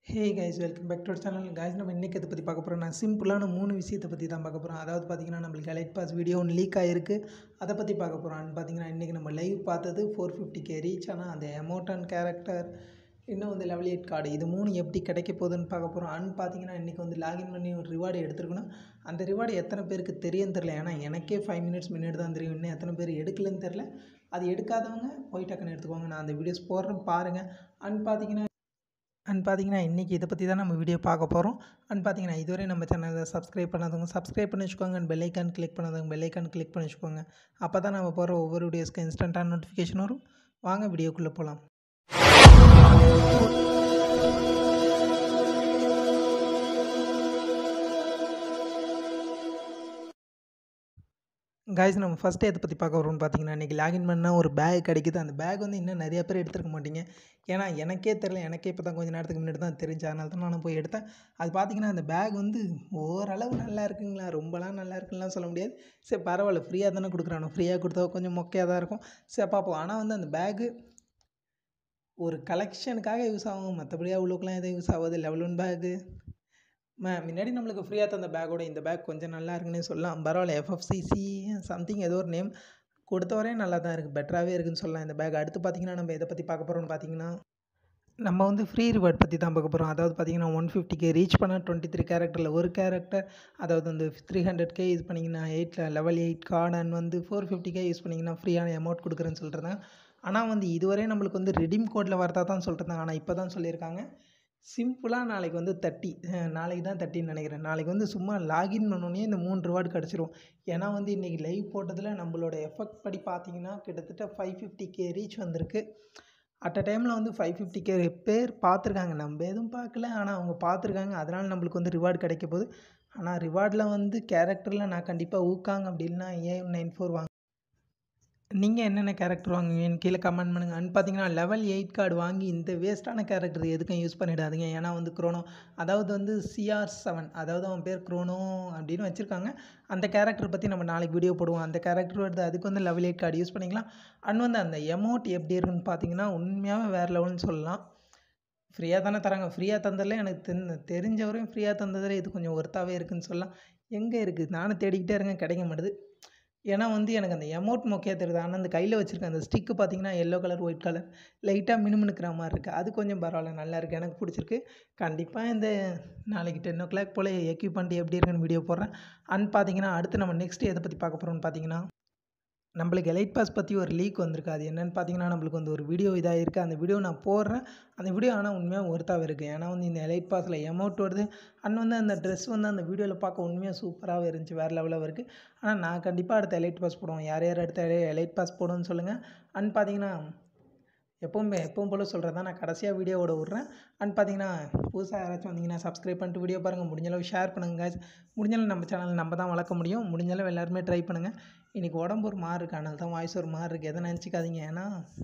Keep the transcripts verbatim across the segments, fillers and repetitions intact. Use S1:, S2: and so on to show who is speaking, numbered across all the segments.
S1: Hey guys, welcome back to our channel. Guys, நம்ம இன்னைக்கு எதை பத்தி பார்க்க போறோம்னா சிம்பிளான மூணு விஷயத்தை பத்தி தான் பார்க்க போறோம். அதாவது பாத்தீங்கன்னா நம்மளுக்கு எலைட் பாஸ் வீடியோ ஒன்னு லீக் ஆயிருக்கு. அத பத்தி பார்க்க போறோம். பாத்தீங்கன்னா இன்னைக்கு நம்ம லைவ் பார்த்தது four fifty K ரீச் ஆனா அந்த எமோட்டன் கேரக்டர் இன்னும் வந்து level eight கார்டு இது மூணு எப்படி கிடைக்க போகுதுன்னு பார்க்க போறோம். அண்ட் பாத்தீங்கன்னா இன்னைக்கு வந்து லாகின் பண்ணி ஒரு ரிவார்ட் எடுத்துக்கணும். அந்த ரிவார்ட் எத்தனை பேருக்கு தெரியும் தெரியல. ஏனா எனக்கே five minutes முன்னாடி தான் தெரியும். இன்னும் எத்தனை பேர் எடுக்கலன்னு தெரியல. அது எடுக்காதவங்க போய் டக்குன்னு எடுத்துக்கோங்க. நான் அந்த வீடியோஸ் போடுறேன் பாருங்க. அண்ட் பாத்தீங்கன்னா அண்ட் பார்த்தீங்கன்னா இன்றைக்கி இதை பற்றி தான் நம்ம வீடியோ பார்க்க போகிறோம். அண்ட் பார்த்தீங்கன்னா இதுவரை நம்ம சேனலை சப்ஸ்கிரைப் பண்ணாதவங்க சப்ஸ்கிரைப் பண்ணி வச்சுக்கோங்க. அண்ட் பெல் ஐக்கான் கிளிக் பண்ணாதவங்க பெல் ஐக்கான் கிளிக் பண்ணி வச்சுக்கோங்க. அப்போ தான் நம்ம போகிற ஒவ்வொரு வீடியோஸ்க்கு இன்ஸ்டண்ட்டான நோட்டிஃபிகேஷன் வரும். வாங்க வீடியோக்குள்ளே போகலாம். கைஸ் நம்ம ஃபஸ்ட்டு எதை பற்றி பார்க்க வரோம்னு பார்த்தீங்கன்னா இன்றைக்கி லாகின் பண்ணால் ஒரு பேக் கிடைக்குது. அந்த பேக் வந்து இன்னும் நிறையா பேர் எடுத்துருக்க மாட்டீங்க. ஏன்னா எனக்கே தெரியல, எனக்கே இப்போ தான் கொஞ்சம் நேரத்துக்கு முன்னாடி தான் தெரிஞ்ச, அதனால தான் நான் போய் எடுத்தேன். அது பார்த்தீங்கன்னா அந்த பேக் வந்து ஓரளவு நல்லா இருக்குங்களா, ரொம்பலாம் நல்லா இருக்குலாம் சொல்ல முடியாது. சரி பரவாயில்ல, ஃப்ரீயாக தானே கொடுக்குறானோ, ஃப்ரீயாக கொடுத்தா கொஞ்சம் மொக்கையாக தான் இருக்கும். சரி பார்ப்போம். ஆனால் வந்து அந்த பேக்கு ஒரு கலெக்ஷனுக்காக யூஸ் ஆகும், மற்றபடி அவ்வளோக்கெலாம் எதுவும் யூஸ் ஆகாது. லெவல் ஒன் பேக்கு மே முன்னாடி நம்மளுக்கு ஃப்ரீயாக தந்த பேக்கோட இந்த பேக் கொஞ்சம் நல்லா இருக்குன்னே சொல்லலாம். பரவாயில்ல, எஃப்எஃப்சிசி சம்திங் ஏதோ ஒரு நேம் கொடுத்த வரையும் நல்லா தான் இருக்குது, பெட்டராகவே இருக்குதுன்னு சொல்லலாம் இந்த பேக். அடுத்து பார்த்திங்கன்னா நம்ம எதை பற்றி பார்க்க போகிறோம்னு பார்த்தீங்கன்னா நம்ம வந்து ஃப்ரீ ரிவார்ட் பற்றி தான் பார்க்க போகிறோம். அதாவது பார்த்திங்கன்னா ஒன் ஃபிஃப்டி கே ரீச் பண்ணால் டுவெண்ட்டி த்ரீ கேரக்டரில் ஒரு கேரக்டர், அதாவது வந்து த்ரீ ஹண்ட்ரட் கே யூஸ் பண்ணிங்கன்னா எயிட்டில் லெவல் எயிட் கார்டு, அண்ட் வந்து ஃபோர் ஃபிஃப்டி கே யூஸ் பண்ணிங்கன்னா ஃப்ரீயான அமௌண்ட் கொடுக்குறேன்னு சொல்லிட்டுருந்தாங்க. ஆனால் வந்து இதுவரை நம்மளுக்கு வந்து ரெடீம் கோடில் வரதா தான் சொல்லிட்டுருந்தாங்க. ஆனால் இப்போ தான் சொல்லியிருக்காங்க சிம்பிளாக நாளைக்கு வந்து தேர்ட்டி நாளைக்கு தான் தேர்ட்டின்னு நினைக்கிறேன். நாளைக்கு வந்து சும்மா லாகின் பண்ணோன்னே இந்த மூணு ரிவார்டு கிடச்சிரும். ஏன்னா வந்து இன்றைக்கி லைவ் போட்டதில் நம்மளோட எஃபெக்ட் படி பார்த்தீங்கன்னா கிட்டத்தட்ட ஃபைவ் ஃபிஃப்டி கே ரீச் வந்திருக்கு. அட் அ டைமில் வந்து ஃபைவ் ஃபிஃப்டி கே பேர் பார்த்துருக்காங்க. நம்ம எதுவும் பார்க்கல, ஆனால் அவங்க பார்த்துருக்காங்க. அதனால் நம்மளுக்கு வந்து ரிவார்டு கிடைக்க போகுது. ஆனால் ரிவார்டில் வந்து கேரக்டரில் நான் கண்டிப்பாக ஊக்காங்க அப்படின்னா ஏ நைன் ஃபோர் வாங்க. நீங்கள் என்னென்ன கேரக்டர் வாங்குவீங்கன்னு கீழே கமெண்ட் பண்ணுங்கள். அண்ட் பார்த்தீங்கன்னா லெவல் எயிட் கார்டு வாங்கி இந்த வேஸ்ட்டான கேரக்டர் எதுக்கும் யூஸ் பண்ணிடாதீங்க. ஏன்னா வந்து க்ரோனோ, அதாவது வந்து சிஆர் செவன், அதாவது அவன் பேர் க்ரோனோ அப்படின்னு வச்சுருக்காங்க. அந்த கேரக்டர் பற்றி நம்ம நாளைக்கு வீடியோ போடுவோம். அந்த கேரக்டர் வருது, அதுக்கு வந்து லெவல் எயிட் கார்டு யூஸ் பண்ணிக்கலாம். அண்ட் வந்து அந்த எமௌண்ட் எப்படி இருக்குன்னு பார்த்தீங்கன்னா உண்மையாகவே வேறு லெவல்னு சொல்லலாம். ஃப்ரீயாக தானே தராங்க. ஃப்ரீயாக தந்ததில் எனக்கு தென் தெரிஞ்சவரையும் ஃப்ரீயாக தந்ததில் இது கொஞ்சம் ஒர்த்தாகவே இருக்குதுன்னு சொல்லலாம். எங்கே இருக்குது, நானும் தேடிக்கிட்டே இருக்கேன், கிடைக்க மாட்டுது. ஏன்னா வந்து எனக்கு அந்த எமௌண்ட் மொக்கையாக தெரியுது. ஆனால் அந்த கையில் வச்சுருக்கேன் அந்த ஸ்டிக்கு பார்த்தீங்கன்னா எல்லோ கலர் ஒயிட் கலர் லைட்டாக மினுமினுக்கிற மாதிரி இருக்குது. அது கொஞ்சம் பரவாயில்ல, நல்லா இருக்குது, எனக்கு பிடிச்சிருக்கு. கண்டிப்பாக இந்த நாளைக்கு டென் ஓ கிளாக் போல் எக்யூப்மெண்ட் எப்படி இருக்குன்னு வீடியோ போடுறேன். அண்ட் பார்த்தீங்கன்னா அடுத்து நம்ம நெக்ஸ்ட்டு எதை பற்றி பார்க்க போகிறோம்னு பார்த்தீங்கன்னா நம்மளுக்கு எலைட் பாஸ் பற்றி ஒரு லீக் வந்திருக்கு. அது என்னென்னு பார்த்தீங்கன்னா நம்மளுக்கு வந்து ஒரு வீடியோ இதாக இருக்குது. அந்த வீடியோ நான் போடுறேன். அந்த வீடியோ ஆனால் உண்மையாக ஒர்த்தாகவே இருக்குது. ஏன்னா வந்து இந்த எலைட் பாஸில் எமௌண்ட் வருது. அண்ட் வந்து அந்த ட்ரெஸ் வந்து அந்த வீடியோவில் பார்க்க உண்மையாக சூப்பராகவே இருந்துச்சு, வேறு லெவலில் இருக்குது. ஆனால் நான் கண்டிப்பாக அடுத்த எலைட் பாஸ் போடுவோம். யார் யார் அடுத்த எலைட் பாஸ் போடுன்னு சொல்லுங்கள். அண்ட் பார்த்தீங்கன்னா எப்போவுமே எப்பவும் போல் சொல்கிறது தான், நான் கடைசியாக வீடியோவோட விட்றேன். அண்ட் பார்த்தீங்கன்னா புதுசாக யாராச்சும் வந்தீங்கன்னா சப்ஸ்கிரைப் பண்ணிட்டு வீடியோ பாருங்கள். முடிஞ்சளவு ஷேர் பண்ணுங்கள் guys. முடிஞ்சளவு நம்ம சேனல் நம்ம தான் வளர்க்க முடியும். முடிஞ்சளவு எல்லாருமே ட்ரை பண்ணுங்கள். இன்றைக்கி உடம்பு ஒரு மாதிரி இருக்குது, அதனால தான் வாய்ஸ் ஒரு மாதிரி இருக்குது. எதை நினச்சிக்காதீங்க. ஏன்னா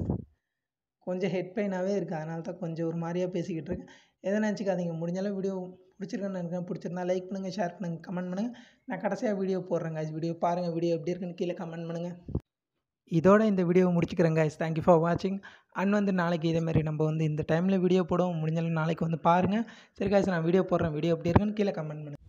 S1: கொஞ்சம் ஹெட் பெயினாகவே இருக்குது, அதனால தான் கொஞ்சம் ஒரு மாதிரியாக பேசிக்கிட்டு இருக்கேன். எதை நினச்சிக்காதீங்க. முடிஞ்சளவு வீடியோ பிடிச்சிருக்கேன்னு நினைக்கிறேன். பிடிச்சிருந்தா லைக் பண்ணுங்கள், ஷேர் பண்ணுங்கள், கமெண்ட் பண்ணுங்கள். நான் கடைசியாக வீடியோ போடுறேன் guys. வீடியோ பாருங்கள், வீடியோ எப்படி இருக்குன்னு கீழே கமெண்ட் பண்ணுங்கள். இதோட இந்த வீடியோவை முடிச்சுக்கிறேன் guys. தேங்க்யூ ஃபார் வாட்சிங். அண்ட் வந்து நாளைக்கு இதேமாதிரி நம்ம வந்து இந்த டைமில் வீடியோ போடுவோம். முடிஞ்சாலும் நாளைக்கு வந்து பாருங்கள். சரி guys, நான் வீடியோ போடுறேன். வீடியோ எப்படி இருக்குன்னு கீழே கமெண்ட் பண்ணுங்கள்.